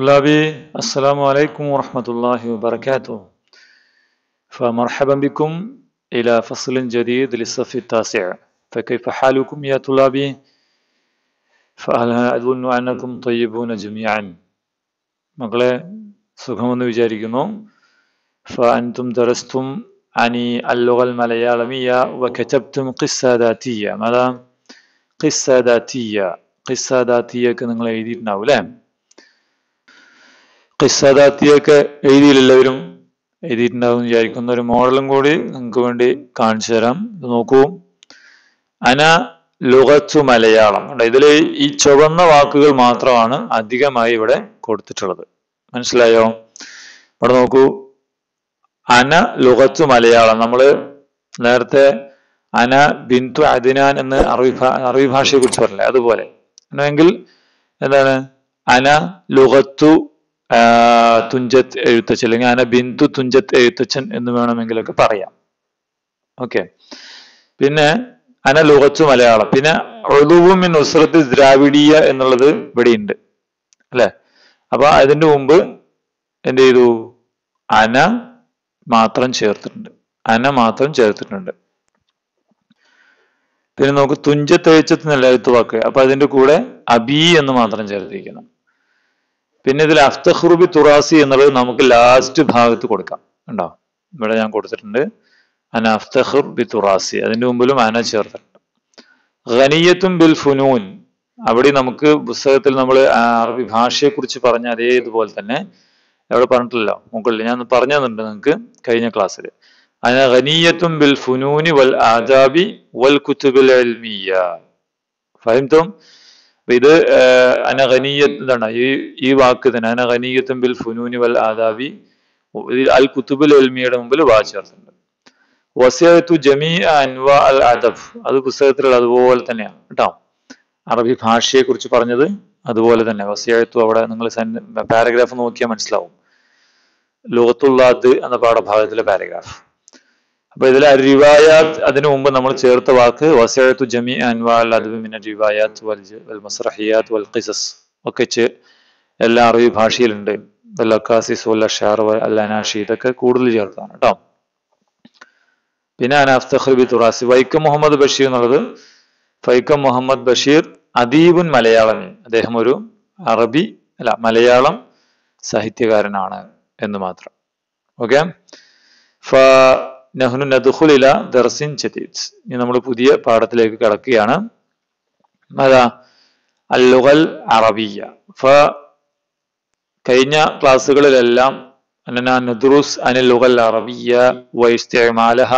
طلابي السلام عليكم ورحمة الله وبركاته. فمرحبا بكم إلى فصل جديد للصف التاسع. فكيف حالكم يا طلابي؟ فأنا أظن أنكم طيبون جميعا. മക്കളെ സുഖമെന്ന് വിചാരിക്കുന്നു. فأنتم درستم عن اللغة المليالمية وكتبتم قصة ذاتية. ماذا؟ قصة ذاتية. قصة ذاتية നിങ്ങൾ എഴുതിയിട്ടുണ്ടാവും അല്ലേ? ഖിസ്സദാത്തിയൊക്കെ എഴുതിയില്ലെല്ലാവരും എഴുതിയിട്ടുണ്ടാവും വിചാരിക്കുന്ന ഒരു മോഡലും കൂടി നിങ്ങൾക്ക് വേണ്ടി കാണിച്ചു തരാം. ഇത് നോക്കൂ. അന ലുഗത്തു മലയാളം. ഇതിൽ ഈ ചുവന്ന വാക്കുകൾ മാത്രമാണ് അധികമായി ഇവിടെ കൊടുത്തിട്ടുള്ളത്. മനസ്സിലായോ? ഇവിടെ നോക്കൂ. അന ലുഗത്തു മലയാളം. നമ്മൾ നേരത്തെ അന ബിന്തു അദ്നാൻ എന്ന് അറബി ഭാഷയെ കുറിച്ച് പറഞ്ഞില്ലേ, അതുപോലെ എങ്കിൽ എന്താണ് അന ലുഗത്തു തുഞ്ചത്ത് എഴുത്തച്ഛൻ അല്ലെങ്കിൽ അന ബിന്ദു തുഞ്ചത്ത് എഴുത്തച്ഛൻ എന്ന് വേണമെങ്കിലൊക്കെ പറയാം. ഓക്കെ. പിന്നെ അന ലുഗത്തു മലയാളം. പിന്നെ ഉളുവും മിൻ ഉസ്റത്തി ദ്രാവിഡിയ എന്നുള്ളത് ഇവിടെ ഉണ്ട് അല്ലെ? അപ്പൊ അതിന്റെ മുമ്പ് എന്ത് ചെയ്തു? അന മാത്രം ചേർത്തിട്ടുണ്ട്. അന മാത്രം ചേർത്തിട്ടുണ്ട്. പിന്നെ നമുക്ക് തുഞ്ചത്ത് എഴുത്തച്ഛൻ എഴുത്ത് വാക്ക്, അപ്പൊ അതിന്റെ കൂടെ അബി എന്ന് മാത്രം ചേർത്തിരിക്കണം. പിന്നെ ഇതിൽ അഫ്തഖ്റു ബി തുറാസി എന്നുള്ളത് നമുക്ക് ലാസ്റ്റ് ഭാഗത്ത് കൊടുക്കാം. ഉണ്ടോ? ഇവിടെ ഞാൻ കൊടുത്തിട്ടുണ്ട് അന അഫ്തഖ്ർ ബി തുറാസി. അതിന്റെ മുമ്പിലും അന ചേർത്തിട്ടുണ്ട്. ഖനിയത്തും ബിൽ ഫുനൂൻ. അവിടെ നമുക്ക് പുസ്തകത്തിൽ നമ്മൾ അറബി ഭാഷയെ കുറിച്ച് പറഞ്ഞ അതേ ഇതുപോലെ തന്നെ അവിടെ പറഞ്ഞിട്ടില്ല, മുകളിൽ ഞാൻ പറഞ്ഞു തന്നിട്ടുണ്ട് നിങ്ങൾക്ക് കഴിഞ്ഞ ക്ലാസ്സിൽ. അന ഖനിയത്തും ബിൽ ഫുനൂനി വൽ ആദാബി വൽ കുതുബിൽ ഇൽമിയ. ഫഹംതും? ഇത് അനഗനീയത്ത് എന്താണ് ഈ വാക്ക് തന്നെ അനഗനീയത്തും ബിൽ ഫുനൂനി വൽ ആദാബി അൽ കുതുബുൽ ഇൽമിയുടെ മുമ്പിൽ വാ ചേർത്തിട്ടുണ്ട്. വസിയത്തു ജമീഅ അൻവാ അൽ അദബ്. അത് പുസ്തകത്തിൽ അതുപോലെ തന്നെയാണ് കേട്ടോ. അറബി ഭാഷയെ കുറിച്ച് പറഞ്ഞത് അതുപോലെ തന്നെ വസിയത്തു. അവിടെ നിങ്ങൾ പാരഗ്രാഫ് നോക്കിയാൽ മനസ്സിലാവും. ലുഗത്തുല്ലാദ് എന്ന പാഠഭാഗത്തിലെ പാരഗ്രാഫ്. അപ്പൊ ഇതിൽ റിവായാത്ത് അതിനു മുമ്പ് നമ്മൾ ചേർത്ത വാക്ക് വസിഅത്തു ജമീഅ അൻവാ അൽ അദബ് മിന റിവായാത്ത് വൽ മസ്റഹിയാത്ത് വൽ ഖിസസ് ഒക്കെ എല്ലാ അറബി ഭാഷയിലുണ്ട്. വൽ അഖാസിസ് വൽ അശ്ആർ വൽ അനാഷി ഇതൊക്കെ കൂടുതൽ ചേർത്താണ് കേട്ടോ. പിന്നെ അന അഫ്തഖ്റു ബി തുറാസി. വൈക്കം മുഹമ്മദ് ബഷീർ എന്നുള്ളത് വൈക്കം മുഹമ്മദ് ബഷീർ അദീബുൻ മലയാളമി. അദ്ദേഹം ഒരു മലയാളം സാഹിത്യകാരനാണ് എന്ന് മാത്രം. ഓക്കെ. നഹ്നു നദ്ഖുലു ഇലാ ദർസിൻ ജദീദ്. ഇനി നമ്മൾ പുതിയ പാഠത്തിലേക്ക് കടക്കുകയാണ്. അതാ അൽ-ലുഗൽ അറബിയ്യ. കഴിഞ്ഞ ക്ലാസ്സുകളിലെല്ലാം അന്നനാ നദ്റുസ് അനിൽ ലുഗൽ അറബിയ്യ വ ഇസ്തിഅമാലഹ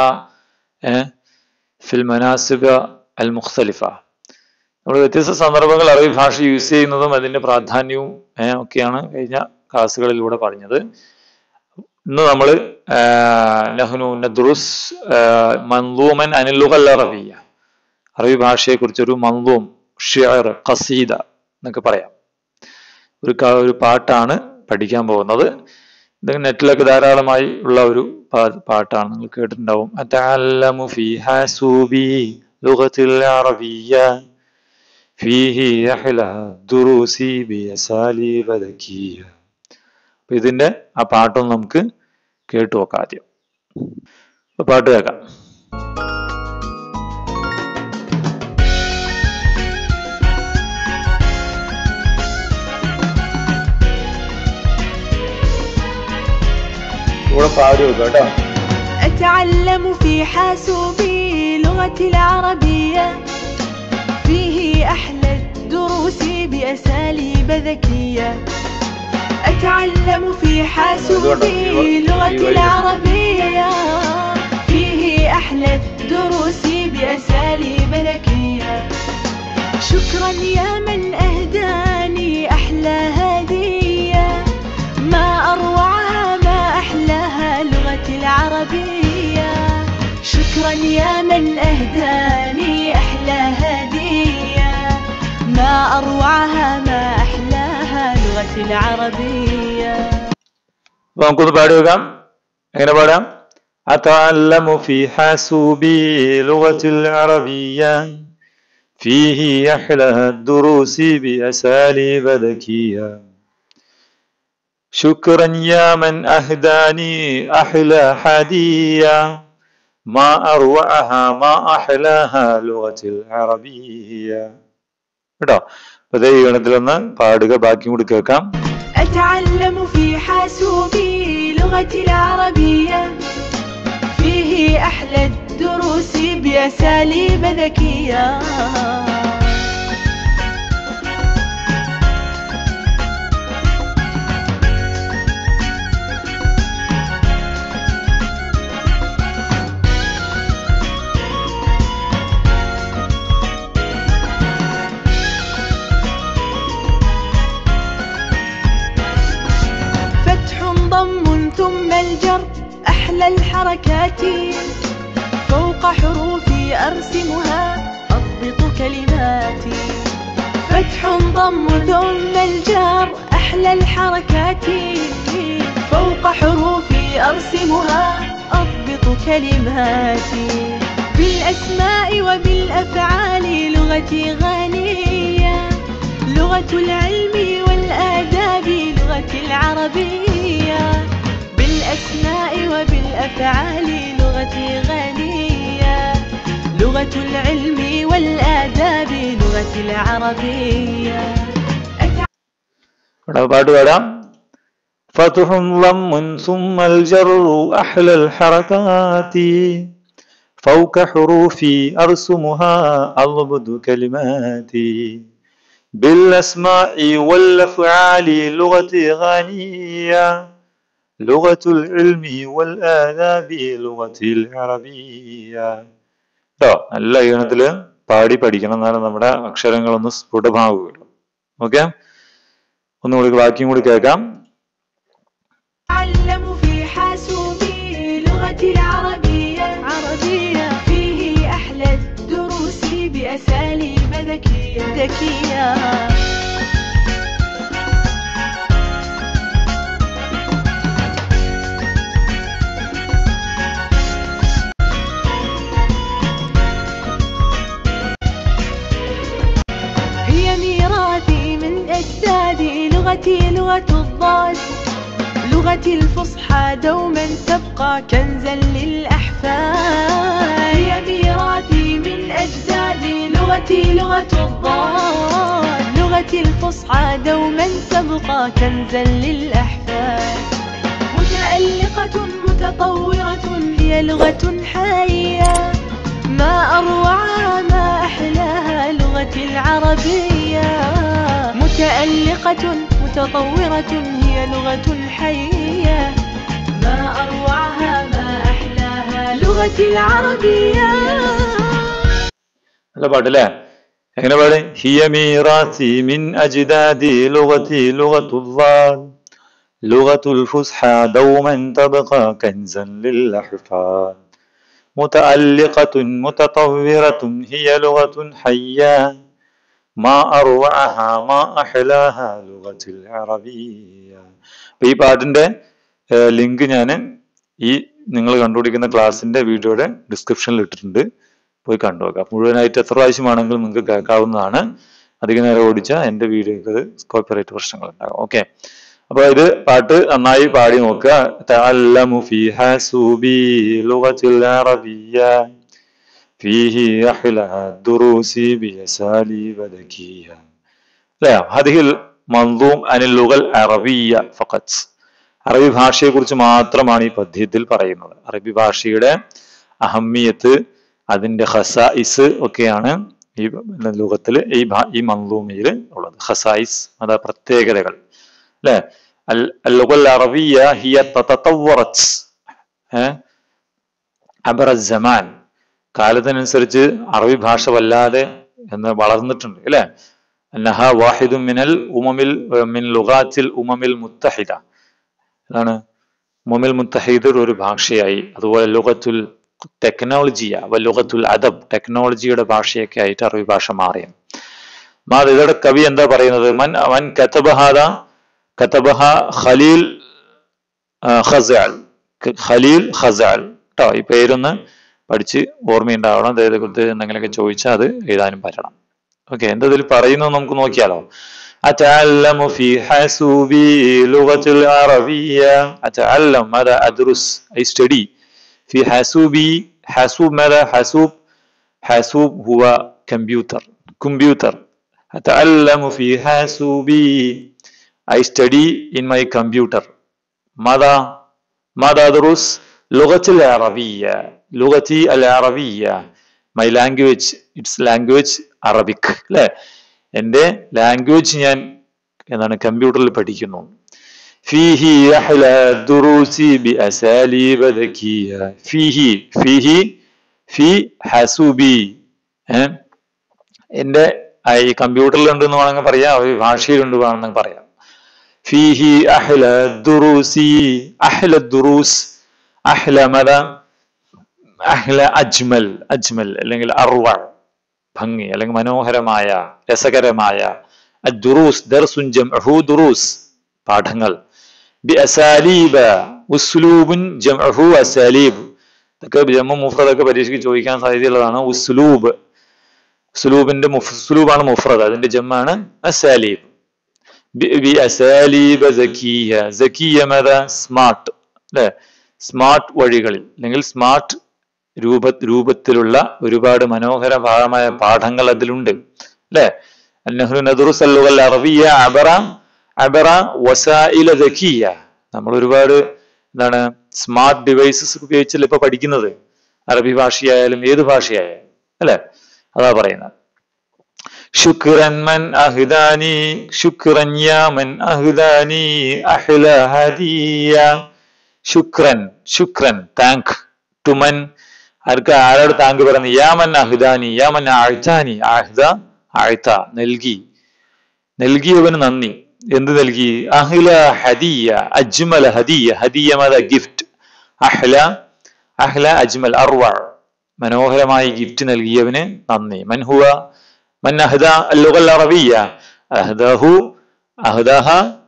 ഫിൽ മനാസിബ അൽ മുഖ്തലിഫ. നമ്മൾ വ്യത്യസ്ത സന്ദർഭങ്ങൾ അറബി ഭാഷ യൂസ് ചെയ്യുന്നതും അതിന്റെ പ്രാധാന്യവും ഒക്കെയാണ് കഴിഞ്ഞ ക്ലാസ്സുകളിലൂടെ പറഞ്ഞത്. ഇന്ന് നമ്മൾ നഹ്നു നദ്റുസ് മൻദൂമൻ അനിൽ ലുഗൽ അറബിയ്യ. അറബി ഭാഷയെ കുറിച്ചൊരു മൻദൂം, ഷിഅർ, ഖസീദ എന്നൊക്കെ പറയാം. ഒരു പാട്ടാണ് പഠിക്കാൻ പോകുന്നത്. ഇത് നെറ്റിലൊക്കെ ധാരാളമായി ഉള്ള ഒരു പാട്ടാണ്, നിങ്ങൾ കേട്ടിട്ടുണ്ടാവും. അതഅല്ലമു ഫീ ഹസൂബി ലുഗത്തിൽ അറബിയ്യ ഫീഹി അഹ്ല ദുറൂസി ബിഅസാലിബ ദകിയ. ഇതിന്റെ ആ പാട്ടൊന്ന് നമുക്ക് കേട്ടു നോക്കാം. ആദ്യം പാട്ട് കേൾക്കാം. കൂടെ പാടി നോക്കാം കേട്ടോ. أتعلم في حاسوبي لغة العربية فيه أحلى الدروس بأساليب ذكية. أتعلم في حاسوبي لغة العربية فيه أحلى الدروس بأساليب ذكية. شكرا يا من أهداني أحلى هدية ما أروعها ما أحلاها لغة العربية. شكرا يا من أهداني أحلى هدية ما أروعها ما أحلاها لغة العربية. നമുക്കൊന്ന് പാടി നോക്കാം. എങ്ങനെ പാടാം? അതഅല്ലമു ഫീ ഹസൂബി ലുഗത്തിൽ അറബിയ്യ ഫീഹി അഹ്ല ദുറൂസി ബിഅസാലിബ ദകിയ. ശുക്രൻ യാ മൻ അഹ്ദാനി അഹ്ലാ ഹദിയ മാ അർവഅഹ മാ അഹ്ലാഹ ലുഗത്തുൽ അറബിയ്യ. കേട്ടോ? അപ്പൊ ഇതേ ഈണത്തിലൊന്ന് പാടുക, ബാക്കി കൂടി കേൾക്കാം. أتعلم في حاسوبي لغتي العربية فيه أحلى الدروس بأساليب ذكية ثم الجر أحلى الحركات فوق حروفي أرسمها أضبط كلماتي فتح ضم ثم الجر أحلى الحركات فوق حروفي أرسمها أضبط كلماتي بالأسماء وبالأفعال لغتي غنية لغة العلم والآداب لغتي العربية بالأسماء وبالأفعال لغتي غنية لغة العلم والآداب لغتي العربية പാട്ട് പാടാം. فتح ضم ثم الجر أحلى الحركات فوق حروفي أرسمها أضبط كلماتي بالأسماء والأفعال لغتي غنية لغة العلم والآداب لغتي العربية. നല്ല ഈണത്തില് പാടി പഠിക്കണം, എന്നാലും നമ്മുടെ അക്ഷരങ്ങളൊന്ന് സ്ഫുടമാവുകയുള്ളൂ. ഓക്കെ, ഒന്നുകൂടി ബാക്കിയും കൂടി കേൾക്കാം. أتعلم في حاسوبي لغتي العربية عربية فيه أحلى الدروس بأساليب ذكية هي ميراثي من أجدادي لغتي لغة الضاد لغتي الفصحى دوما تبقى كنزا للأحفاد هي ميراثي من أجدادي لغتي لغة الضاد لغتي الفصحى دوما تبقى كنزا للأحفاد متألقة متطورة هي لغة حية ما أروعها ما أحلاها لغتي العربية متألقة متطورة هي لغة حية ما أروعها ما أحلاها لغتي العربية. നല്ല പാട്ടല്ലേ? എങ്ങനെ പാടി? ഹിയ മീറാസി മിൻ അജ്ദാദി ലുഗതി ലുഗത്തുദ്ദാൽ ലുഗത്തുൽ ഫുസ്ഹ ദൗമൻ തബ്ഖ കൻസൻ ലിൽ അഹ്ഫാദ് മുതഅല്ലിഖത്തുൻ മുതതവ്വിറത്തുൻ ഹിയ ലുഗത്തുൻ ഹയ്യ മാ അർവഅഹ മാ അഹ്ലാഹ ലുഗത്തുൽ അറബിയ്യ. ഈ പാട്ടിന്റെ ലിങ്ക് ഞാൻ ഈ നിങ്ങൾ കണ്ടുപിടിക്കുന്ന ക്ലാസിന്റെ വീഡിയോയുടെ ഡിസ്ക്രിപ്ഷനിൽ ഇട്ടിട്ടുണ്ട്, പോയി കണ്ടുനോക്കാം. മുഴുവനായിട്ട് എത്ര പ്രാവശ്യമാണെങ്കിലും നിങ്ങൾക്ക് കേൾക്കാവുന്നതാണ്. അധികം നേരം ഓടിച്ചാൽ എന്റെ വീഡിയോക്ക് കോപ്പിറൈറ്റ് പ്രശ്നങ്ങൾ ഉണ്ടാകും. ഓക്കെ, അപ്പൊ ഇത് പാട്ട് നന്നായി പാടി നോക്കുക. തഅല്ലമു ഫീ ഹസൂബി ലുഗത്തുൽ അറബിയ്യ ഫീഹി അഹ്ലാ ദുറൂസി ബിഅസാലിബ ദകിയ്യ. അല്ലേ? ഹദിഹിൽ മൻദൂം അനിൽ ലുഗൽ അറബിയ്യ ഫഖത്ത്. അറബി ഭാഷയെ കുറിച്ച് മാത്രമാണ് ഈ പദ്യത്തിൽ പറയുന്നത്. അറബി ഭാഷയുടെ അഹമ്മിയത്ത്, അതിന്റെ ഖസായിസ് ഒക്കെയാണ് ഈ ലോകത്തില് ഈ മൻദൂമയിൽ ഉള്ളത്. ഖസായിസ്, അതാ പ്രത്യേകതകൾ. അല്ലെ? അൽ-ലുഗൽ അറബിയ്യ ഹിയ തതതവ്വറത് അബറ സമാൻ. കാലത്തിനനുസരിച്ച് അറബി ഭാഷ വല്ലാതെ എന്ന് വളർന്നിട്ടുണ്ട്. അല്ലെ? അന്നഹ വാഹിദുൻ മിനൽ ഉമമിൽ മിൻ ലുഗാത്തിൽ ഉമമിൽ മുത്തഹിദ. അതാണ് ഉമമിൽ മുത്തഹിദ് ഒരു ഭാഷയായി. അതുപോലെ ലുഗത്തുൽ ടെക്നോളജിയ ലുഗത്തുൽ അദബ്, ടെക്നോളജിയുടെ ഭാഷയൊക്കെ ആയിട്ട് അറബി ഭാഷ മാറിയ. ഇതോടെ കവി എന്താ പറയുന്നത്? മൻ കതബഹ ഖലീൽ ഖസഅൽ. ഖലീൽ ഖസഅൽ കേട്ടോ. ഈ പേരൊന്ന് പഠിച്ച് ഓർമ്മയുണ്ടാവണം. അദ്ദേഹത്തെ കുറിച്ച് എന്തെങ്കിലുമൊക്കെ ചോദിച്ചാൽ അത് എഴുതാനും പറ്റണം. ഓക്കെ, എന്താ ഇതിൽ പറയുന്നത് നമുക്ക് നോക്കിയാലോ. أتعلم في حاسوبي لغة العربية. أتعلم ماذا أدرس I study في حاسوبي. حاسوب ماذا حاسوب؟ حاسوب هو كمبيوتر. أتعلم في حاسوبي I study in my computer. ماذا أدرس؟ لغة العربية. لغتي العربية. My language, its language Arabic. അല്ലേ? എൻ്റെ ലാംഗ്വേജ് ഞാൻ എന്താണ് കമ്പ്യൂട്ടറിൽ പഠിക്കുന്നു. ഫീഹി അഹ്ല ദുറൂസി ബിഅസാലീബ ദകിയ. ഫീഹി ഫി ഹസുബി. എൻ്റെ ഈ കമ്പ്യൂട്ടറിലുണ്ട് എന്ന് വേണമെങ്കിൽ പറയാം, ഭാഷയിലുണ്ട് വേണമെങ്കിൽ പറയാം. ഫീഹി അഹ്ല ദുറൂസി. അഹ്ല ദുറൂസ്. അഹ്ല മദ അഹ്ല അജ്മൽ. അല്ലെങ്കിൽ അർവ, ഭംഗി അല്ലെങ്കിൽ മനോഹരമായ രസകരമായ. അദ്ദുറൂസ് ദർസുൻ ജംഉഹു ദുറൂസ്, പാഠങ്ങൾ. ബിഅസാലീബ ഉസ്ലൂബുൻ ജംഉഹു അസാലീബ്. ഇതൊക്കെ ജമ്മു മുഫ്രദൊക്കെ പരീക്ഷയ്ക്ക് ചോദിക്കാൻ സാധ്യതയുള്ളതാണ്. ഉസ്ലൂബിന്റെ ഉസ്ലൂബാണ് മുഫ്രദ്, അതിന്റെ ജമ്മാണ് അസാലീബ്. ബിഅസാലീബ സകിയ. സകിയ മദ സ്മാർട്ട്, അല്ലെ? സ്മാർട്ട് വഴികളിൽ അല്ലെങ്കിൽ സ്മാർട്ട് രൂപത്തിലുള്ള ഒരുപാട് മനോഹരമായ പാഠങ്ങൾ അതിലുണ്ട്, അല്ലെ? നമ്മൾ ഒരുപാട് എന്താണ് സ്മാർട്ട് ഡിവൈസസ് ഉപയോഗിച്ചല്ലേ ഇപ്പൊ പഠിക്കുന്നത്, അറബി ഭാഷയായാലും ഏത് ഭാഷയായാലും, അല്ലെ? അതാ പറയുന്നത്. ശുക്രൻ മൻ അഹ്ദാനി. ശുക്രൻ യാ മൻ അഹ്ദാനി അഹ്ല ഹദിയ. ശുക്രൻ താങ്ക് ടു മൻ. ആരോട് താങ്ക് പറയുന്നത്? യാമൻ അഹ്ദാനി. യാമൻ അഴ്താനി. ആഴ്ത നൽകിയവന് നന്ദി. എന്ത് നൽകി? അഹ്ല ഹദിയ അജ്മൽ ഹദിയ. ഹദിയ മത ഗിഫ്റ്റ്. അഹ്ല അജ്മൽ അർവ, മനോഹരമായ ഗിഫ്റ്റ് നൽകിയവന് നന്ദി. മൻ അഹ്ദ അൽ-ലുഗ അൽ-അറബിയ്യ. അഹ്ദഹ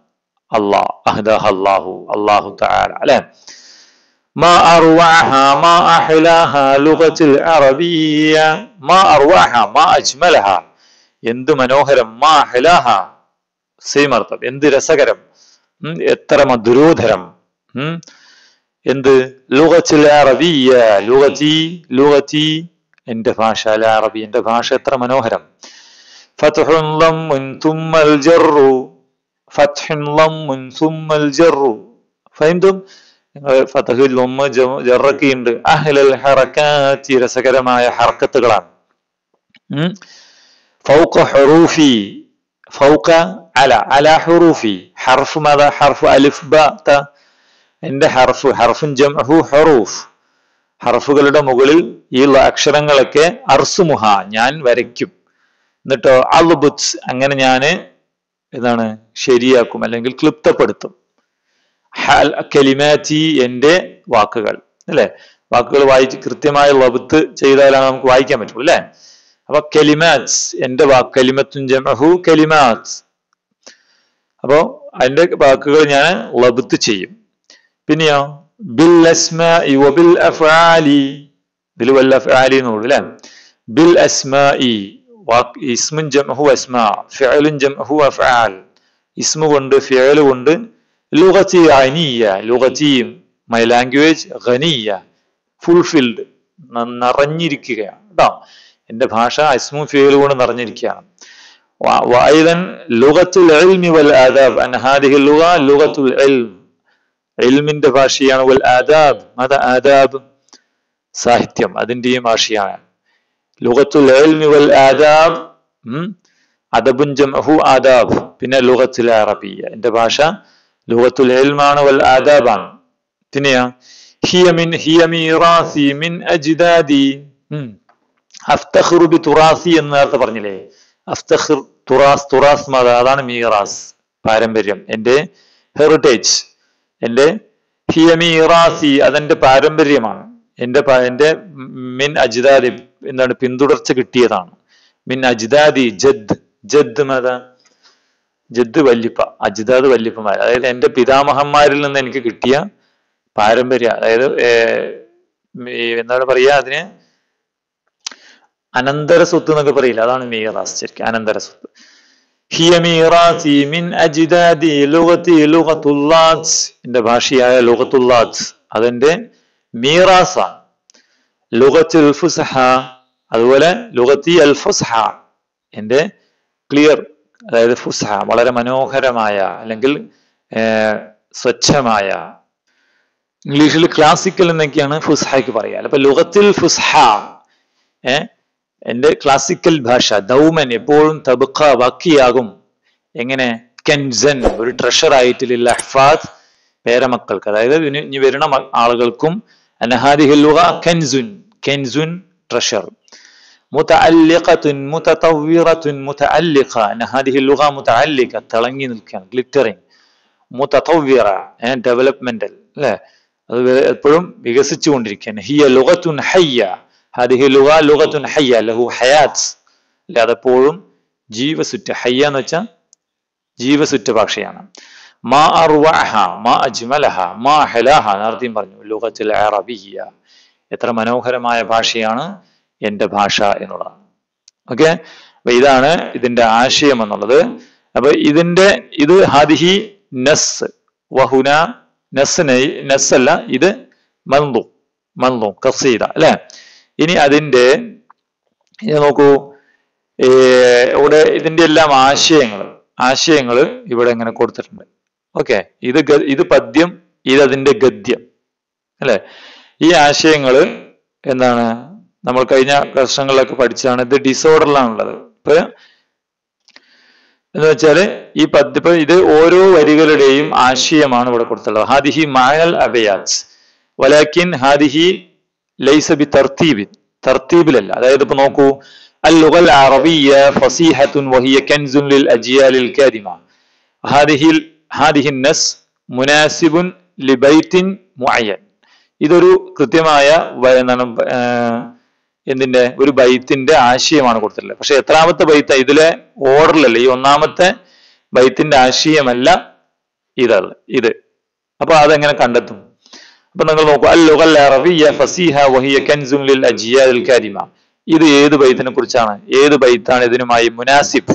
അല്ലാഹു തആല, അല്ലേ? ما أروعها ما أحلاها لغة العربية. ما أروعها ما أجملها. എന്ത് മനോഹരം. മാ അഹ്ലാഹ സെയിം അർത്ഥം. എന്ത് രസകരം, എത്ര മധുരോധരം. എന്ത്? ലുഗത്തുൽ അറബിയ്യ. ലുഗതി എന്റെ ഭാഷ. അൽ അറബി എന്റെ ഭാഷ എത്ര മനോഹരം. ഫത്ഹുൻ ലമ്മുൻ തുമ്മൽ ജർറു. ഫത്ഹുൻ ലമ്മുൻ തുമ്മൽ ജർറു. ഫഹംതും? ഫതഹിൽ ഉമ്മ ജറക്കിയുണ്ട്. അഹ്ലൽ ഹറകാത്തി, രസകരമായ ഹർക്കത്തുകളാണ്. ഫൗഖ ഹുറൂഫി. ഫൗഖ അല ഹുറൂഫി. ഹർഫ് മദ ഹർഫ് അലിഫ് ബ ത. എന്റെ ഹർഫുൻ ജംഉഹു ഹുറൂഫ്. ഹർഫുകളുടെ മുകളിൽ ഈ അക്ഷരങ്ങളൊക്കെ അർസുമുഹ ഞാൻ വരയ്ക്കും. എന്നിട്ടോ അൽബുത്ത്, അങ്ങനെ ഞാൻ എന്താണ് ശരിയാക്കും അല്ലെങ്കിൽ ക്ലിപ്തപ്പെടുത്തും. കലിമാറ്റി എന്റെ വാക്കുകൾ, അല്ലെ? വാക്കുകൾ വായിച്ച് കൃത്യമായ ലബ്ത്ത് ചെയ്താലാണ് നമുക്ക് വായിക്കാൻ പറ്റുള്ളൂ, അല്ലെ? അപ്പൊ കലിമാത്ത് എന്റെ വാക്ക്. കലിമത്തുൻ ജംഉഹു കലിമാത്ത്. അപ്പോ അതിന്റെ വാക്കുകൾ ഞാൻ ലബ്ത്ത് ചെയ്യും. പിന്നെയോ ബിൽ അസ്മാഇ വബിൽ അഫ്ആലി. ബിൽ വൽ അഫ്ആലി എന്നുള്ളൂ, അല്ലെ? ബിൽ അസ്മാഇ ഇസ്മുൻ ജംഉഹു അസ്മാ, ഫിഅലുൻ ജംഉഹു അഫ്ആൽ. ഇസ്മു കൊണ്ട് ഫിഅൽ കൊണ്ട്. ലുഗതി ഗനിയ. ലുഗതി മൈ ലാംഗ്വേജ്. ഗനിയ ഫുൾഫിൽഡ്, നിറഞ്ഞിരിക്കുകയാണ് കേട്ടോ. എന്റെ ഭാഷ ഇസ്മും ഫിഅലും കൊണ്ട് നിറഞ്ഞിരിക്കുകയാണ്. വഅയ്ദൻ ലുഗത്തുൽ ഇൽമി വൽ ആദാബ്. അൻ ഹാദിഹി ലുഗ ലുഗത്തുൽ ഇൽം, ഇൽമിന്റെ ഭാഷയാണ്. വൽ ആദാബ് മദ ആദാബ്, സാഹിത്യം അതിന്റെയും ഭാഷയാണ്. ലുഗത്തുൽ ഇൽമി വൽ ആദാബ്. അദബുൻ ജംഉഹു ആദാബ്. പിന്നെ ലുഗത്തുൽ അറബിയ്യ എന്റെ ഭാഷ ലുഗത്തുൽ ഇൽമാണ് വൽ ആദാബാണ്. പിന്നെയാ ഹിയ മീറാസി മിൻ അജ്ദാദി. അഫ്തഖിറു ബി തുറാസി എന്ന് നേരത്തെ പറഞ്ഞില്ലേ? അഫ്തഖിർ തുറാസ് മത, അതാണ് മീറാസ്, പാരമ്പര്യം, എന്റെ ഹെറിറ്റേജ്. എന്റെ ഹിയ മീറാസി അതെന്റെ പാരമ്പര്യമാണ്. എന്റെ മിൻ അജ്ദാദി എന്താണ് പിന്തുടർച്ച കിട്ടിയതാണ്. മിൻ അജ്ദാദി ജദ് മത ജദ് വല്ലിപ്പ, അജ്ദാദ് വല്ലിപ്പമാർ, അതായത് എന്റെ പിതാമഹന്മാരിൽ നിന്ന് എനിക്ക് കിട്ടിയ പാരമ്പര്യം. അതായത് എന്താണ് പറയാ അതിന്? അനന്തര സ്വത്ത് എന്നൊക്കെ പറയില്ല, അതാണ് മീറാസ് ശരിക്കും, അനന്തര സ്വത്ത്. ഹിയ മീറാത്തി മിൻ അജ്ദാദി ലുഗതി ലുഗത്തുല്ലാത്ത്, എന്റെ ഭാഷയായ ലുഗത്തുല്ലാത്ത് അതെന്റെ മീറാസാണ്. ലുഗത്തുൽ ഫുസ്ഹ അതുപോലെ ലുഗത്തി അൽ ഫുസ്ഹ എന്റെ ക്ലിയർ, അതായത് ഫുസ്ഹ വളരെ മനോഹരമായ അല്ലെങ്കിൽ സ്വച്ഛമായ, ഇംഗ്ലീഷിൽ ക്ലാസിക്കൽ എന്നൊക്കെയാണ് ഫുസ്ഹയ്ക്ക് പറയുക. അപ്പൊ ലുഗത്തിൽ ഫുസ്ഹ എന്റെ ക്ലാസിക്കൽ ഭാഷ ദൗമൻ എപ്പോഴും തബ്ഖ ബാക്കിയാകും. എങ്ങനെ? കെൻസൻ ഒരു ട്രഷർ ആയിട്ട് ലിൽ അഹ്ഫാദ് പേരമക്കൾക്ക്, അതായത് ഇനി വരുന്ന ആളുകൾക്കും. അനഹാദിഹിൽ ലുഗ കെൻസുൻ, കെൻസുൻ ട്രഷർ. മുതഅല്ലിഖത്തുൻ മുതതവ്വിറത്തുൻ മുതഅല്ലിഖ, അനഹാദിഹിൽ ലുഗ മുതഅല്ലിഖ തിളങ്ങി നിൽക്കുകയാണ്, ഗ്ലിറ്ററിങ്. മുതതവ്വിറ ഡെവലപ്മെന്റൽ അല്ലെ, അത് എപ്പോഴും വികസിച്ചുകൊണ്ടിരിക്കുകയാണ്. ഹിയ ലുഗത്തുൻ ഹയ്യ, ഹാദിഹി ലുഗ ലുഗത്തുൻ ഹയ്യ ലഹു ഹയാത്ത്, അല്ലെ അതെപ്പോഴും ജീവസുറ്റ, ഹയ്യ എന്ന് വെച്ചാൽ ജീവസുറ്റ ഭാഷയാണ്. മാ അർവഅഹ മാ അജ്മലഹ മാ ഹലാഹ, നേരത്തെയും പറഞ്ഞു ലുഗത്തുൽ അറബിയ്യ, എത്ര മനോഹരമായ ഭാഷയാണ് എന്റെ ഭാഷ എന്നുള്ളതാണ്. ഓക്കെ, അപ്പൊ ഇതാണ് ഇതിന്റെ ആശയം എന്നുള്ളത്. അപ്പൊ ഇത് ഹാദിഹി നസ് വഹുന നസ് അല്ല, ഇത് മൻദു ഖസീദ അല്ലെ. ഇനി അതിന്റെ നോക്കൂ, ഇവിടെ ഇതിന്റെ എല്ലാം ആശയങ്ങൾ ഇവിടെ ഇങ്ങനെ കൊടുത്തിട്ടുണ്ട്. ഓക്കെ, ഇത് പദ്യം, ഇത് അതിന്റെ ഗദ്യം അല്ലെ. ഈ ആശയങ്ങൾ എന്താണ് നമ്മൾ കഴിഞ്ഞ വർഷങ്ങളിലൊക്കെ പഠിച്ചതാണ്. ഇത് ഡിസോർഡറിലാണുള്ളത്. ഇപ്പൊ എന്ന് വെച്ചാല് ഈ പദ്യം, ഇത് ഓരോ വരികളുടെയും ആശയമാണ് ഇവിടെ കൊടുത്തുള്ളത്. ഹാദിഹി മഅൽ അബയാത്ത് വലാകിൻ ഹാദിഹി ലൈസ ബി തർത്തീബിൻ, തർത്തീബിലല്ല. അതായത് ഇപ്പൊ നോക്കൂ, അൽ ലുഗൽ അറബിയ്യ ഫസീഹത്തുൻ വഹിയ കൻസുൻ ലിൽ അജ്യാലിൽ കാദിമ, ഹാദിഹി നസ് മുനാസിബുൻ ലിബൈത്തിൻ മുഅയ്യൻ. ഇതൊരു കൃത്യമായ എന്തിന്റെ ഒരു ബൈത്തിന്റെ ആശയമാണ് കൊടുത്തിട്ടുള്ളത്. പക്ഷെ എത്രാമത്തെ ബൈത്ത ഇതിലെ ഓർഡറിലല്ല, ഈ ഒന്നാമത്തെ ബൈത്തിന്റെ ആശയമല്ല ഇത്. അപ്പൊ അതെങ്ങനെ കണ്ടെത്തും? അപ്പൊ നിങ്ങൾ നോക്കൂ, അൽ ലുഗൽ അറബിയ്യ ഫസീഹ വഹിയ കൻസുൻ ലിൽ അജ്യാലിൽ കാദിമ, ഇത് ഏത് ബൈത്തിനെ കുറിച്ചാണ്? ഏത് ബൈത്താണ് ഇതിനുമായി മുനാസിബ്?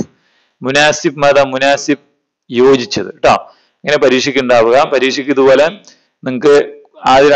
മുനാസിബ് യോജിച്ചത് കേട്ടോ. ഇങ്ങനെ പരീക്ഷയ്ക്ക് ഉണ്ടാവുക. പരീക്ഷയ്ക്ക് ഇതുപോലെ നിങ്ങൾക്ക് ആദ്യം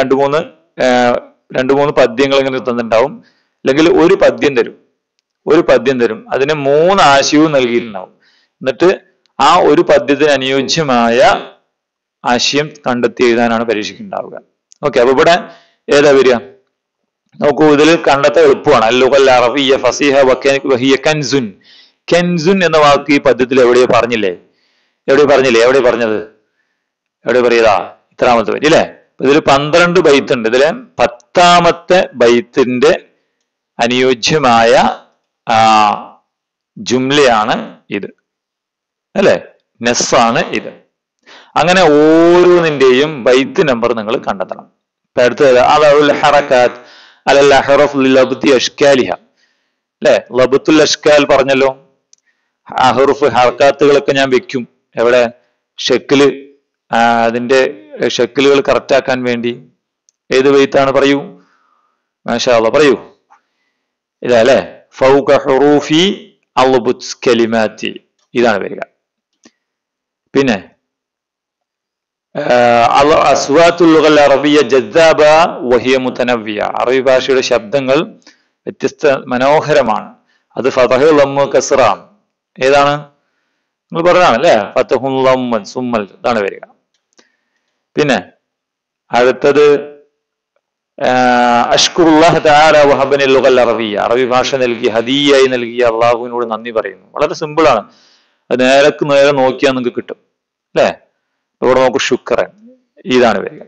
രണ്ട് മൂന്ന് പദ്യങ്ങൾ ഇങ്ങനെ തന്നിട്ടുണ്ടാവും, അല്ലെങ്കിൽ ഒരു പദ്യം തരും, അതിന് 3 ആശയവും നൽകിയിട്ടുണ്ടാവും. എന്നിട്ട് ആ ഒരു പദ്യത്തിന് അനുയോജ്യമായ ആശയം കണ്ടെത്തി എഴുതാനാണ് പരീക്ഷയ്ക്ക് ഉണ്ടാവുക. ഓക്കെ, അപ്പൊ ഇവിടെ ഏതാ വരിക നോക്കൂ, ഇതിൽ കണ്ടെത്താൻ എളുപ്പമാണ്. അൽ ലുഗൽ അറബിയ്യ ഫസീഹ വഹിയ കൻസുൻ. കെൻസുൻ എന്ന വാക്ക് ഈ പദ്യത്തിൽ എവിടെയോ പറഞ്ഞില്ലേ? എവിടെ പറഞ്ഞത്? എവിടെ പറയതാ? ഇത്രാമത്തെ വരി അല്ലെ. ഇതിൽ 12 ബൈത്ത് ഉണ്ട്. ഇതിലെ 10ാമത്തെ ബൈത്തിന്റെ അനുയോജ്യമായ ജുംലയാണ് ഇത് അല്ലെ, നെസ്സാണ് ഇത്. അങ്ങനെ ഓരോന്നിന്റെയും ബൈത്ത് നമ്പർ നിങ്ങൾ കണ്ടെത്തണം. ഇപ്പൊ അടുത്തത് അൽ ഹറകാത്ത് അലൽ അഹ്റഫ് ലിലബ്തി അഷ്കാലിഹ അല്ലെ. ലബ്തുൽ അഷ്കാൽ പറഞ്ഞല്ലോ, അഹ്റുഫ് ഹർക്കാത്തുകളൊക്കെ ഞാൻ വെക്കും എവിടെ? ഷെക്കില്, അതിന്റെ ഷെക്കിലുകൾ കറക്റ്റ് ആക്കാൻ വേണ്ടി. ഏത് ബൈത്താണ്? പറയൂ, മാഷാ അല്ലാഹ് പറയൂ. ഇതാ അല്ലെ, ഫൗക ഹുറൂഫി അൽബുത് കലിമാത്തി, ഇതാണ് വരിക. പിന്നെ അസ്വാത്തുൽ ലുഗൽ അറബിയ്യ ജദ്ദാബ വഹിയ മുതനവ്വിയ, അറബി ഭാഷയുടെ ശബ്ദങ്ങൾ വ്യത്യസ്ത മനോഹരമാണ്. അത് ഫതഹ് ലമ്മ് കസ്റ ഏതാണ്? നിങ്ങൾ പറഞ്ഞതാണ് അല്ലെ, ഫതഹുൽ ലമ്മ് സുമ്മൽ, ഇതാണ് വരിക. പിന്നെ അടുത്തത് അഷ്കുറുല്ലാഹ് തആല വഹബനി ലുഗൽ അറബിയ്യ, അറബി ഭാഷ ഹദിയായി നൽകിയ അള്ളാഹുവിനോട് നന്ദി പറയുന്നു. വളരെ സിമ്പിൾ ആണ്, അത് നേരെ നോക്കിയാൽ നിങ്ങൾക്ക് കിട്ടും അല്ലെ. ഇവിടെ നോക്കൂ, ശുക്രൻ, ഇതാണ് വരിക.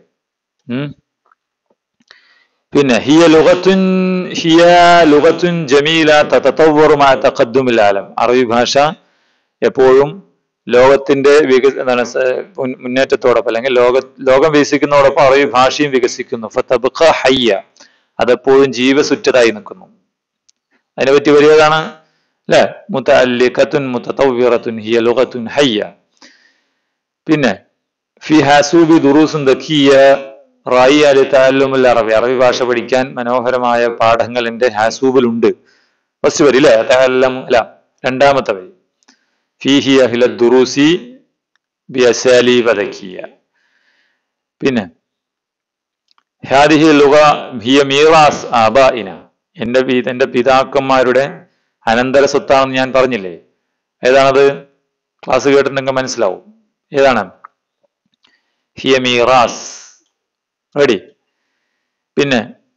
പിന്നെ ഹിയ ലുഗത്തുൻ ജമീല തതതവ്വറു മഅ തഖദ്ദുമിൽ ആലം, അറബി ഭാഷ എപ്പോഴും ലോകത്തിന്റെ മുന്നേറ്റത്തോടൊപ്പം അല്ലെങ്കിൽ ലോകം വികസിക്കുന്നതോടൊപ്പം അറബി ഭാഷയും വികസിക്കുന്നു. ഫതബ്ഖ ഹയ്യ, അതെപ്പോഴും ജീവസുറ്റതായി നിൽക്കുന്നു. അതിനെ പറ്റി വരികയാണ് അല്ലെ, മുതഅല്ലിഖത്തുൻ മുതതവ്വിറത്തുൻ ഹിയ ലുഗത്തുൻ ഹയ്യ. പിന്നെ ഫി ഹാസൂബി ദുറൂസുൻ ദക്കിയ റായി അലി തഅല്ലുമുൽ അറബി, അറബി ഭാഷ പഠിക്കാൻ മനോഹരമായ പാഠങ്ങൾ എന്റെ ഹാസൂബിലുണ്ട്. ഫസ്റ്റ് വരി അല്ലെ, തഅല്ലം അല്ല, രണ്ടാമത്തെ വരി. ഫീഹി അഹ്ല ദുറൂസി ബിഅസാലീബ ദക്കിയ. പിന്നെ ഹാദിഹി ലുഗ ഹിയ മീറാസ് ആബാഇന, എന്റെ പിതാക്കന്മാരുടെ അനന്തര സ്വത്താണെന്ന് ഞാൻ പറഞ്ഞില്ലേ. ഏതാണത്? ക്ലാസ് കേട്ടിട്ടുണ്ടെങ്കിൽ മനസ്സിലാവും. ഏതാണ്? ഹിയ മീറാസ്. റെഡി? പിന്നെ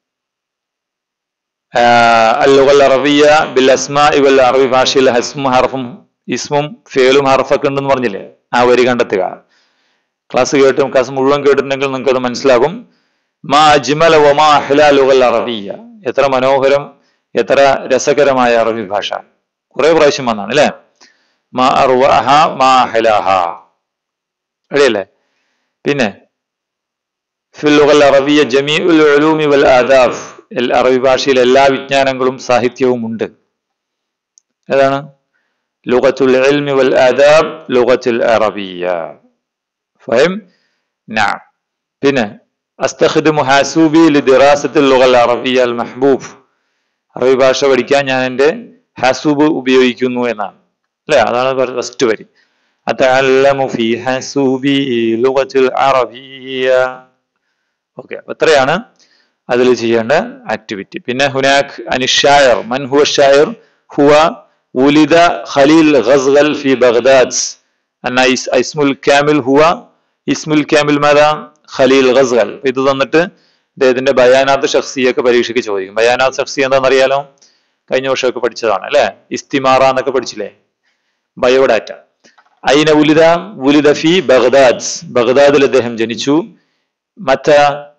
അൽ-ലുഗൽ അറബിയ്യ ബിൽ അസ്മാഇ വൽ അറബി ഭാഷയിൽ ഇസ്മും ഫേലും ഹർഫൊക്കെ ഉണ്ടെന്ന് പറഞ്ഞില്ലേ. ആ വരി കണ്ടെത്തുക. ക്ലാസ് മുഴുവൻ കേട്ടിട്ടുണ്ടെങ്കിൽ നിങ്ങൾക്ക് അത് മനസ്സിലാകും. മാ അജ്മല വമാ അഹ്ലാ ലുഗൽ അറബിയ്യ, എത്ര മനോഹരം, എത്ര രസകരമായ അറബി ഭാഷ. കുറെ പ്രാവശ്യം വന്നാണ് അല്ലെ. മാ അർവഹ മാ അഹ്ലാഹ. റെഡിയല്ലേ? പിന്നെ ഫിൽ ലുഗൽ അറബിയ്യ ജമീഉൽ ഉലൂമി വൽ ആദാബ്, അറബി ഭാഷയിൽ എല്ലാ വിജ്ഞാനങ്ങളും സാഹിത്യവും ഉണ്ട്. ഏതാണ്? ലുഗത്തുൽ ഇൽമി വൽ ആദാബ് ലുഗത്തുൽ അറബിയ്യ. ഫഹിം? നഅം. പിന്നെ അസ്തഖ്ദിമു ഹാസൂബി ലിദിറാസത്തിൽ ലുഗൽ അറബിയ്യ അൽ മഹ്ബൂബ്, അറബി ഭാഷ പഠിക്കാൻ ഞാൻ എൻ്റെ ഹാസൂബ് ഉപയോഗിക്കുന്നു എന്നാണ് അല്ലെ. അതാണ് ഫസ്റ്റ് വരി. അതഅല്ലമു ഫീ ഹാസൂബി ലുഗത്തുൽ അറബിയ്യ. ഓക്കെ, അപ്പൊ ഇത്രയാണ് അതിൽ ചെയ്യേണ്ട ആക്ടിവിറ്റി. പിന്നെ ഹുനാക് അനിഷായർ മൻ ഹുവ ഷായർ ഹുവ ഉലിദ ഖലീൽ ഗസ്ഗൽ ഫി ബഗ്ദാദ്. അന്ന ഇസ്മുൽ കാമിൽ ഹുവ ഇസ്മുൽ കാമിൽ മാദാ ഖലീൽ ഗസ്ഗൽ. ഇത് തന്നിട്ട് അദ്ദേഹത്തിന്റെ ബയാനാത്ത് ഷഖ്സിയൊക്കെ പരീക്ഷയ്ക്ക് ചോദിക്കും. ബയാനാത്ത് ഷഖ്സി എന്താണെന്നറിയാലോ, കഴിഞ്ഞ വർഷമൊക്കെ പഠിച്ചതാണ് അല്ലെ. ഇസ്തിമാറ എന്നൊക്കെ പഠിച്ചില്ലേ, ബയോഡാറ്റ. ഐന ഉലിദ ഉലിദ ഫി ബഗ്ദാദ്, ബഗ്ദാദിൽ അദ്ദേഹം ജനിച്ചു. മറ്റ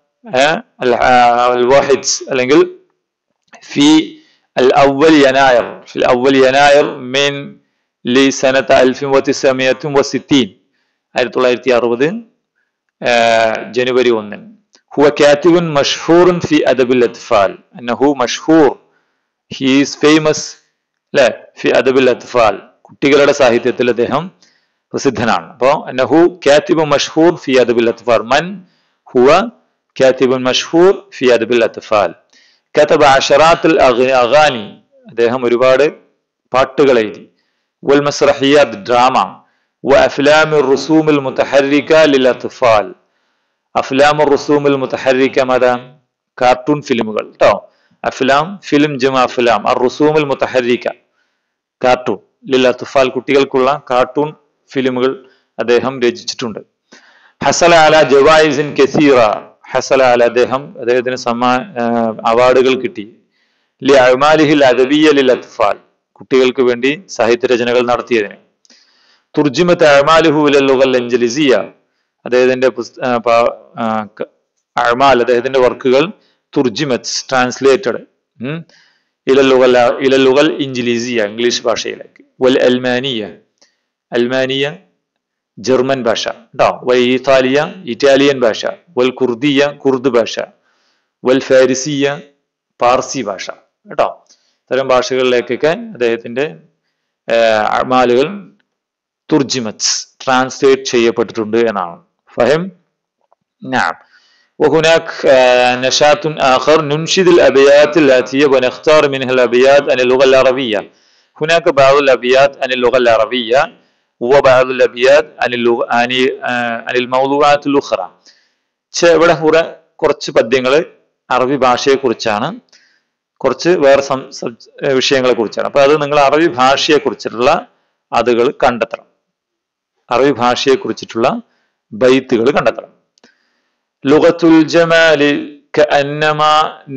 الواحد അല്ലെങ്കിൽ في الأول يناير في الأول يناير من لسنة 1960 1960 ജനുവരി 1. هو كاتب مشهور في أدب الأطفال أنه مشهور, he is famous لا في أدب الأطفال, കുട്ടികളുടെ സാഹിത്യത്തിൽ അദ്ദേഹം പ്രസിദ്ധനാണ്. അപ്പോൾ أنه كاتب مشهور في أدب الأطفال. من هو كاتب مشهور في أدب الأطفال. كتب عشرات الأغاني, അദ്ദേഹം ഒരുപാട് പാട്ടുകൾ എഴുതി. والمسرحيات ഡ്രാമ. وأفلام الرسوم المتحركة للأطفال. أفلام الرسوم المتحركة ماذا؟ കാർട്ടൂൺ ഫിലിമുകൾ കേട്ടോ. അഫ്ലാം ഫിലിം ജമ അഫ്ലാം. الرسوم المتحركة കാർട്ടൂൺ. للأطفال കുട്ടികൾക്കുള്ള കാർട്ടൂൺ ഫിലിമുകൾ അദ്ദേഹം രചിച്ചിട്ടുണ്ട്. ഹസല അല ജവായിസിൻ കസീറ. ഹസല അല അദ്ദേഹത്തിന് അവാർഡുകൾ കിട്ടി. ലി അഅ്മാലിഹിൽ അദബിയ്യ ലിൽ അത്ഫാൽ, കുട്ടികൾക്ക് വേണ്ടി സാഹിത്യരചനകൾ നടത്തിയതിന്. തുർജിമത്ത് അഅ്മാലിഹു ഇലൽ ലുഗൽ ഇൻജലിസിയ, അദ്ദേഹത്തിന്റെ അഅ്മാൽ അദ്ദേഹത്തിന്റെ വർക്കുകൾ തുർജിമത്ത് ട്രാൻസ്ലേറ്റഡ് ഇലൽ ലുഗൽ ഇൻജലിസിയ ഇംഗ്ലീഷ് ഭാഷയിലേക്ക്. വൽ അൽമാനിയ, അൽമാനിയ ജർമ്മൻ ഭാഷ കേട്ടോ. വൽ ഇത്താലിയ ഇറ്റാലിയൻ ഭാഷ. വൽ കുർദിയ കുർദ് ഭാഷ. വൽ ഫാരിസിയ പാർസി ഭാഷ കേട്ടോ. ഇത്തരം ഭാഷകളിലേക്കൊക്കെ അദ്ദേഹത്തിന്റെ അഅ്മാലുകൾ തുർജിമത്ത് ട്രാൻസ്ലേറ്റ് ചെയ്യപ്പെട്ടിട്ടുണ്ട് എന്നാണ്. ഫഹിം? നഅം. وهناك نشاط آخر ننشد الأبيات الآتية ونختار منها الأبيات عن اللغة العربية. هناك بعض الأبيات عن اللغة العربية وبعض الأبيات عن الموضوعات الأخرى. ഇവിടെ കുറച്ച് പദ്യങ്ങൾ അറബി ഭാഷയെ കുറിച്ചാണ്, കുറച്ച് വേറെ വിഷയങ്ങളെ കുറിച്ചാണ്. അപ്പൊ അത് നിങ്ങൾ അറബി ഭാഷയെ കുറിച്ചിട്ടുള്ള അതുകൾ കണ്ടെത്തണം. അറബി ഭാഷയെ കുറിച്ചിട്ടുള്ള ബൈത്തുകൾ കണ്ടെത്തണം. ലുഗത്തുൽ ജമാലി കഅന്നമാ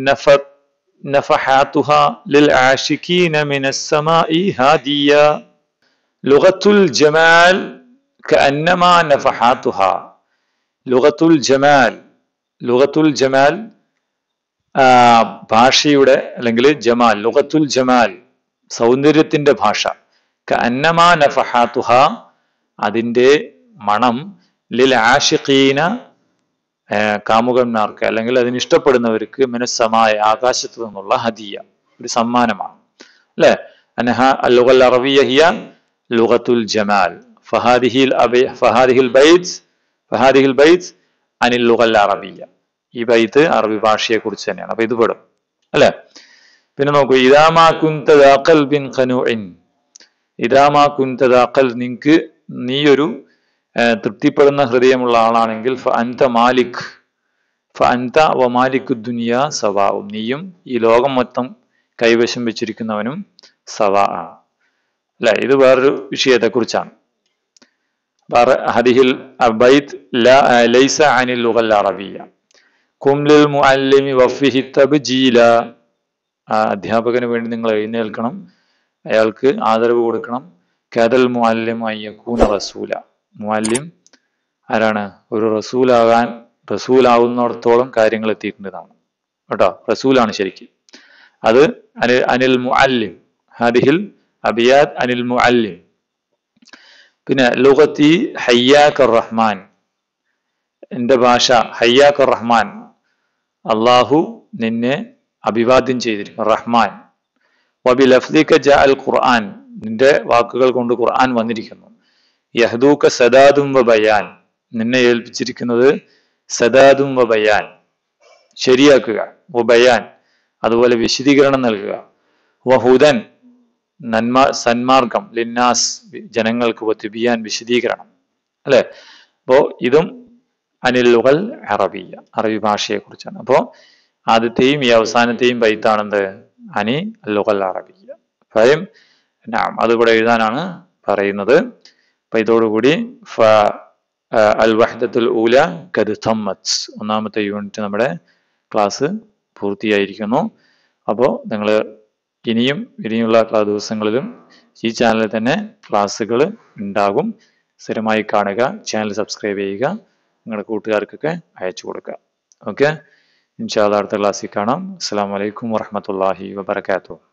നഫഹാതുഹാ ലിൽ ആശികീന മിനസ് സമാഇ ഹാദിയ. ലുഗത്തുൽ ജമാൽ കഅന്നമാ നഫഹാതുഹാ. ലുഗത്തുൽ ജമാൽ, ലുഗത്തുൽ ജമാൽ ഭാഷയുടെ അല്ലെങ്കിൽ ജമാൽ, ലുഗത്തുൽ ജമാൽ സൗന്ദര്യത്തിന്റെ ഭാഷ. കഅന്നമാ നഫഹാതുഹാ അതിന്റെ മണം ലിൽ ആശിഖീന കാമുകന്മാർക്ക് അല്ലെങ്കിൽ അതിന് ഇഷ്ടപ്പെടുന്നവർക്ക് മിനസ്സമായ ആകാശത്ത് നിന്നുള്ള ഹദിയ ഒരു സമ്മാനമാണ് അല്ലെ. അൻഹ അൽ-ലുഗൽ അറബിയ്യ ഹിയ ലുഗത്തുൽ ജമാൽ. ഫഹാദിഹിൽ ബൈത്ത് അനിൽ ലുഗൽ അറബിയ്യ. ഈ ബൈത്ത് അറബി ഭാഷയെ കുറിച്ച് തന്നെയാണ്. അപ്പൊ ഇത് പെടും അല്ലെ. പിന്നെ നോക്കൂ, ഇദാ മാ കുൻത ദാ ഖൽബിൻ ഖനൂഇൻ, ഇദാമാ കുന്തദാഖൽ, നിനക്ക് നീ ഒരു തൃപ്തിപ്പെടുന്ന ഹൃദയമുള്ള ആളാണെങ്കിൽ ഫ അൻത മാലിക് ഫ അൻത വ മാലികു ദുനിയ സവാഉം, നീയും ഈ ലോകം മൊത്തം കൈവശം വെച്ചിരിക്കുന്നവനും സവാ ആണ്. അല്ലെ, ഇത് വേറൊരു വിഷയത്തെ കുറിച്ചാണ്. ഹദിഹിൽ ബൈത്ത് ലൈസ അനിൽ ലുഗൽ അറബിയ്യ ഖും ലിൽ മുഅല്ലിമി വഫിഹി തബ്ജീല. അധ്യാപകന് വേണ്ടി നിങ്ങൾ എഴുന്നേൽക്കണം, അയാൾക്ക് ആദരവ് കൊടുക്കണം. കദൽ മുഅല്ലിം അയ്യകൂന റസൂല, മുഅല്ലിം ആരാണ്? ഒരു റസൂലാവുന്നിടത്തോളം കാര്യങ്ങൾ എത്തിയിട്ടുള്ളതാണ് കേട്ടോ. റസൂലാണ് ശരിക്കും. അത് അനിൽ മുഅല്ലിം, ഹദിഹിൽ അബിയാദ് അനിൽ മുഅല്ലിം. പിന്നെ ലുഗത്തി ഹയ്യാക്കർ റഹ്മാൻ, എന്റെ ഭാഷ ഹയ്യാക്കർ റഹ്മാൻ, അള്ളാഹു നിന്നെ അഭിവാദ്യം ചെയ്തിരിക്കും. റഹ്മാൻ. വബി ലഫ്ദിക ജഅൽ ഖുർആൻ, നിന്റെ വാക്കുകൾ കൊണ്ട് ഖുർആൻ വന്നിരിക്കുന്നു. യഹ്ദൂക സദാദും വ ബയാൻ, നിന്നെ ഏൽപ്പിച്ചിരിക്കുന്നത് സദാദും വ ബയാൻ, ശരിയാക്കുക. വ ബയാൻ, അതുപോലെ വിശദീകരണം നൽകുക. വഹുദൻ, സന്മാർഗം. ലിന്നാസ്, ജനങ്ങൾക്ക്. വതുബിയാൻ, വിശദീകരണം. അല്ലെ, അപ്പോ ഇതും അനിൽ ലുഗൽ അറബിയ്യ, അറബി ഭാഷയെ കുറിച്ചാണ്. അപ്പോ ആദ്യത്തെയും ഈ അവസാനത്തെയും ബൈത്താണെന്ത്? അനി ലുഗൽ അറബിയ്യ. ഫഹിം? നഅം, അതിവിടെ എഴുതാനാണ് പറയുന്നത്. അപ്പൊ ഇതോടുകൂടി അൽ വഹ്ദത്തുൽ ഊല ഖദ് തമ്മത്, ഒന്നാമത്തെ യൂണിറ്റ് നമ്മുടെ ക്ലാസ് പൂർത്തിയായിരിക്കുന്നു. അപ്പോൾ നിങ്ങൾ ഇനിയുള്ള ദിവസങ്ങളിലും ഈ ചാനലിൽ തന്നെ ക്ലാസ്സുകൾ ഉണ്ടാകും. സ്ഥിരമായി കാണുക, ചാനൽ സബ്സ്ക്രൈബ് ചെയ്യുക, നിങ്ങളുടെ കൂട്ടുകാർക്കൊക്കെ അയച്ചു കൊടുക്കുക. ഓക്കെ, ഇൻഷാ അല്ലാഹ് അടുത്ത ക്ലാസ്സിൽ കാണാം. അസ്സലാമു അലൈക്കും വറഹ്മത്തുള്ളാഹി വബറകാതുഹു.